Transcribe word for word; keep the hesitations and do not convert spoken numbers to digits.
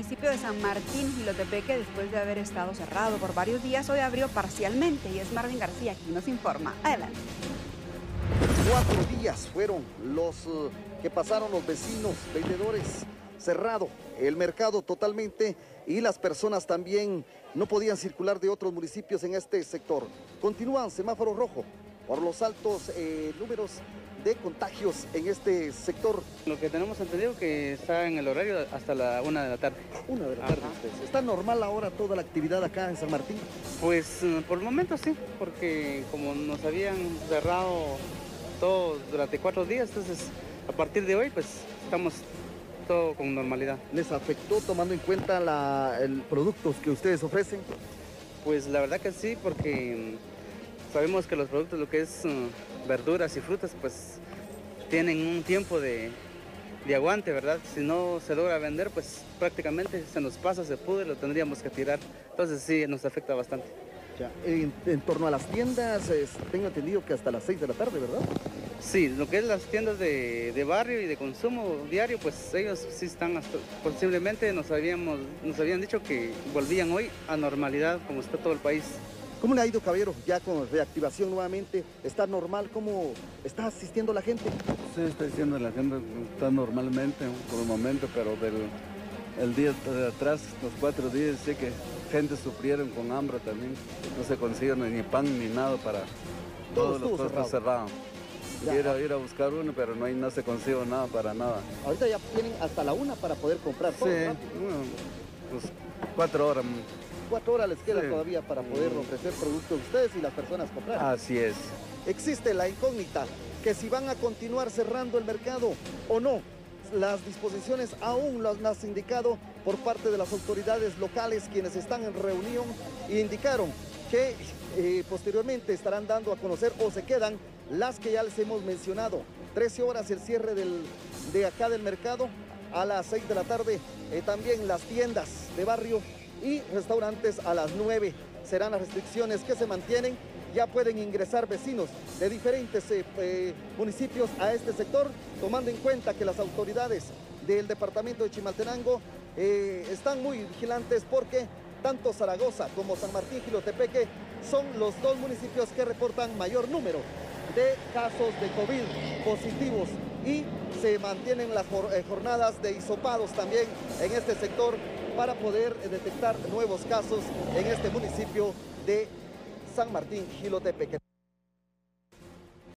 municipio de San Martín, Jilotepeque, después de haber estado cerrado por varios días, hoy abrió parcialmente y es Marvin García quien nos informa. Adelante. Cuatro días fueron los uh, que pasaron los vecinos, vendedores, cerrado el mercado totalmente y las personas también no podían circular de otros municipios en este sector. Continúan semáforo rojo por los altos eh, números de contagios en este sector. Lo que tenemos entendido que está en el horario hasta la una de la tarde. Una de la tarde. ¿Está normal ahora toda la actividad acá en San Martín? Pues por el momento sí, porque como nos habían cerrado todo durante cuatro días, entonces a partir de hoy pues estamos todo con normalidad. ¿Les afectó tomando en cuenta la, el productos que ustedes ofrecen? Pues la verdad que sí, porque sabemos que los productos, lo que es uh, verduras y frutas, pues tienen un tiempo de, de aguante, ¿verdad? Si no se logra vender, pues prácticamente se nos pasa, se pudre, lo tendríamos que tirar. Entonces sí, nos afecta bastante. Ya. En, en torno a las tiendas, es, tengo entendido que hasta las seis de la tarde, ¿verdad? Sí, lo que es las tiendas de, de barrio y de consumo diario, pues ellos sí están, hasta, posiblemente nos, habíamos, nos habían dicho que volvían hoy a normalidad, como está todo el país. ¿Cómo le ha ido, caballero? Ya con reactivación nuevamente, ¿está normal? ¿Cómo está asistiendo la gente? Sí, está asistiendo la gente, está normalmente por el momento, pero del el día de atrás, los cuatro días, sí que gente sufrieron con hambre también. No se consigue ni pan ni nada para todos los puestos cerrados. Ir a, ir a buscar uno, pero no, hay, no se consigue nada para nada. Ahorita ya tienen hasta la una para poder comprar todo, sí, ¿no? Bueno, pues cuatro horas. Cuatro horas les queda sí. todavía para poder ofrecer productos a ustedes y las personas comprar. Así es. Existe la incógnita que si van a continuar cerrando el mercado o no. Las disposiciones aún las han indicado por parte de las autoridades locales, quienes están en reunión e indicaron que eh, posteriormente estarán dando a conocer o se quedan las que ya les hemos mencionado. trece horas el cierre del, de acá del mercado, a las seis de la tarde eh, también las tiendas de barrio y restaurantes a las nueve. Serán las restricciones que se mantienen. Ya pueden ingresar vecinos de diferentes eh, eh, municipios a este sector, tomando en cuenta que las autoridades del departamento de Chimaltenango eh, están muy vigilantes porque tanto Zaragoza como San Martín Jilotepeque son los dos municipios que reportan mayor número de casos de COVID positivos y se mantienen las jornadas de hisopados también en este sector para poder detectar nuevos casos en este municipio de San Martín Jilotepeque.